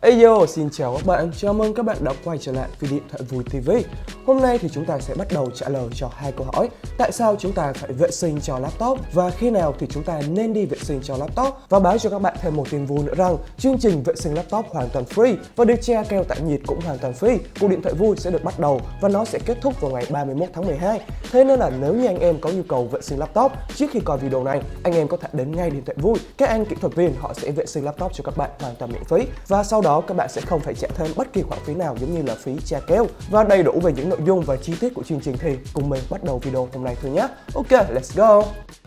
Yo, xin chào các bạn, chào mừng các bạn đã quay trở lại với Điện thoại Vui TV. Hôm nay thì chúng ta sẽ bắt đầu trả lời cho hai câu hỏi: tại sao chúng ta phải vệ sinh cho laptop và khi nào thì chúng ta nên đi vệ sinh cho laptop. Và báo cho các bạn thêm một tin vui nữa rằng chương trình vệ sinh laptop hoàn toàn free và được che keo tản nhiệt cũng hoàn toàn free của Điện thoại Vui sẽ được bắt đầu và nó sẽ kết thúc vào ngày 31 tháng 12. Thế nên là nếu như anh em có nhu cầu vệ sinh laptop trước khi coi video này, anh em có thể đến ngay Điện thoại Vui. Các anh kỹ thuật viên họ sẽ vệ sinh laptop cho các bạn hoàn toàn miễn phí và sau đó các bạn sẽ không phải trả thêm bất kỳ khoản phí nào giống như là phí che keo. Và đầy đủ về những nội dung và chi tiết của chương trình thì cùng mình bắt đầu video hôm nay thôi nhé. Ok, let's go.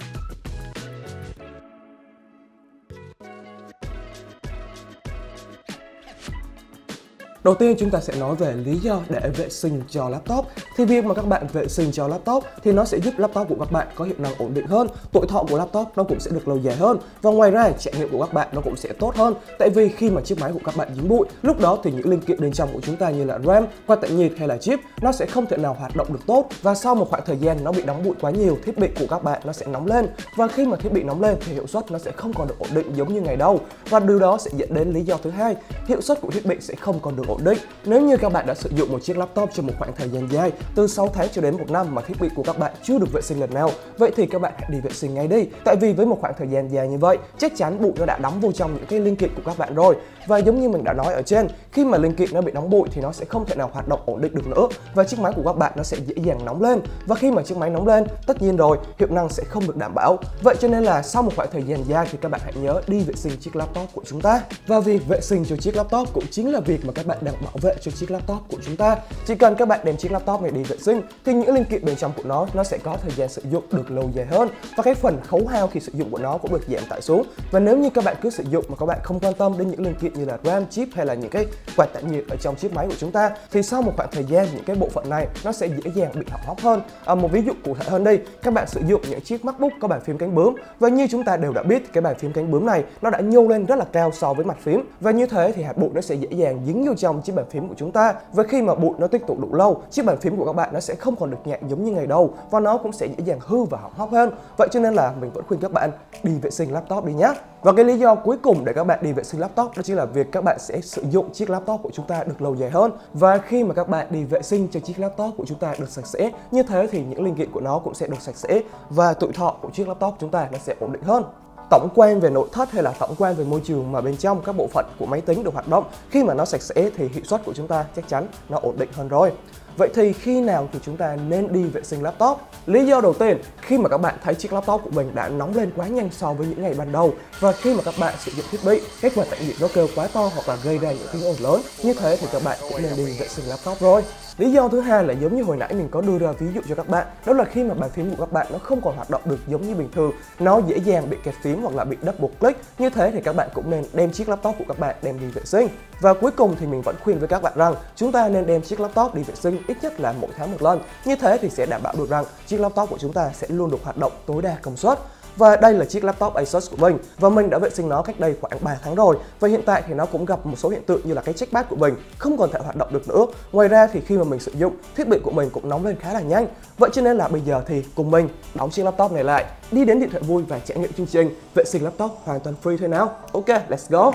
Đầu tiên chúng ta sẽ nói về lý do để vệ sinh cho laptop. Thì việc mà các bạn vệ sinh cho laptop thì nó sẽ giúp laptop của các bạn có hiệu năng ổn định hơn, tuổi thọ của laptop nó cũng sẽ được lâu dài hơn và ngoài ra trải nghiệm của các bạn nó cũng sẽ tốt hơn. Tại vì khi mà chiếc máy của các bạn dính bụi, lúc đó thì những linh kiện bên trong của chúng ta như là RAM, quạt tản nhiệt hay là chip nó sẽ không thể nào hoạt động được tốt và sau một khoảng thời gian nó bị đóng bụi quá nhiều, thiết bị của các bạn nó sẽ nóng lên và khi mà thiết bị nóng lên thì hiệu suất nó sẽ không còn được ổn định giống như ngày đầu và điều đó sẽ dẫn đến lý do thứ hai, hiệu suất của thiết bị sẽ không còn được ổn định. Nếu như các bạn đã sử dụng một chiếc laptop trong một khoảng thời gian dài từ 6 tháng cho đến 1 năm mà thiết bị của các bạn chưa được vệ sinh lần nào, vậy thì các bạn hãy đi vệ sinh ngay đi. Tại vì với một khoảng thời gian dài như vậy, chắc chắn bụi nó đã đóng vô trong những cái linh kiện của các bạn rồi. Và giống như mình đã nói ở trên, khi mà linh kiện nó bị đóng bụi thì nó sẽ không thể nào hoạt động ổn định được nữa và chiếc máy của các bạn nó sẽ dễ dàng nóng lên. Và khi mà chiếc máy nóng lên, tất nhiên rồi, hiệu năng sẽ không được đảm bảo. Vậy cho nên là sau một khoảng thời gian dài thì các bạn hãy nhớ đi vệ sinh chiếc laptop của chúng ta. Và việc vệ sinh cho chiếc laptop cũng chính là việc mà các bạn đang bảo vệ cho chiếc laptop của chúng ta. Chỉ cần các bạn đem chiếc laptop này đi vệ sinh thì những linh kiện bên trong của nó sẽ có thời gian sử dụng được lâu dài hơn và cái phần khấu hao khi sử dụng của nó cũng được giảm tải xuống. Và nếu như các bạn cứ sử dụng mà các bạn không quan tâm đến những linh kiện như là RAM, chip hay là những cái quạt tản nhiệt ở trong chiếc máy của chúng ta thì sau một khoảng thời gian những cái bộ phận này nó sẽ dễ dàng bị hỏng hóc hơn. Một ví dụ cụ thể hơn đây, các bạn sử dụng những chiếc MacBook có bàn phím cánh bướm và như chúng ta đều đã biết cái bàn phím cánh bướm này nó đã nhô lên rất là cao so với mặt phím và như thế thì hạt bụi nó sẽ dễ dàng dính vô trong chiếc bàn phím của chúng ta và khi mà bụi nó tích tụ đủ lâu, chiếc bàn phím của các bạn nó sẽ không còn được nhẹ giống như ngày đầu và nó cũng sẽ dễ dàng hư và hỏng hóc hơn. Vậy cho nên là mình vẫn khuyên các bạn đi vệ sinh laptop đi nhé. Và cái lý do cuối cùng để các bạn đi vệ sinh laptop đó chính là việc các bạn sẽ sử dụng chiếc laptop của chúng ta được lâu dài hơn. Và khi mà các bạn đi vệ sinh cho chiếc laptop của chúng ta được sạch sẽ, như thế thì những linh kiện của nó cũng sẽ được sạch sẽ và tuổi thọ của chiếc laptop chúng ta nó sẽ ổn định hơn. Tổng quan về nội thất hay là tổng quan về môi trường mà bên trong các bộ phận của máy tính được hoạt động, khi mà nó sạch sẽ thì hiệu suất của chúng ta chắc chắn nó ổn định hơn rồi. Vậy thì khi nào thì chúng ta nên đi vệ sinh laptop? Lý do đầu tiên, khi mà các bạn thấy chiếc laptop của mình đã nóng lên quá nhanh so với những ngày ban đầu và khi mà các bạn sử dụng thiết bị, cái quạt tản nhiệt nó kêu quá to hoặc là gây ra những tiếng ồn lớn, như thế thì các bạn cũng nên đi vệ sinh laptop rồi. Lý do thứ hai là giống như hồi nãy mình có đưa ra ví dụ cho các bạn, đó là khi mà bàn phím của các bạn nó không còn hoạt động được giống như bình thường, nó dễ dàng bị kẹt phím hoặc là bị double click, như thế thì các bạn cũng nên đem chiếc laptop của các bạn đem đi vệ sinh. Và cuối cùng thì mình vẫn khuyên với các bạn rằng chúng ta nên đem chiếc laptop đi vệ sinh ít nhất là mỗi tháng một lần, như thế thì sẽ đảm bảo được rằng chiếc laptop của chúng ta sẽ luôn được hoạt động tối đa công suất. Và đây là chiếc laptop Asus của mình và mình đã vệ sinh nó cách đây khoảng 3 tháng rồi và hiện tại thì nó cũng gặp một số hiện tượng như là cái trackpad của mình không còn thể hoạt động được nữa. Ngoài ra thì khi mà mình sử dụng, thiết bị của mình cũng nóng lên khá là nhanh. Vậy cho nên là bây giờ thì cùng mình đóng chiếc laptop này lại, đi đến Điện thoại Vui và trải nghiệm chương trình vệ sinh laptop hoàn toàn free thôi nào. Ok, let's go.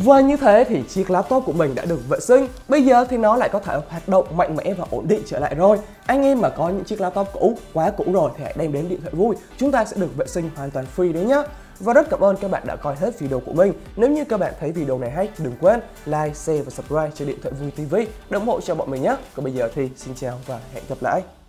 Và như thế thì chiếc laptop của mình đã được vệ sinh. Bây giờ thì nó lại có thể hoạt động mạnh mẽ và ổn định trở lại rồi. Anh em mà có những chiếc laptop cũ, quá cũ rồi thì hãy đem đến Điện Thoại Vui. Chúng ta sẽ được vệ sinh hoàn toàn free đấy nhá. Và rất cảm ơn các bạn đã coi hết video của mình. Nếu như các bạn thấy video này hay, đừng quên like, share và subscribe cho Điện Thoại Vui TV để ủng hộ cho bọn mình nhé. Còn bây giờ thì xin chào và hẹn gặp lại.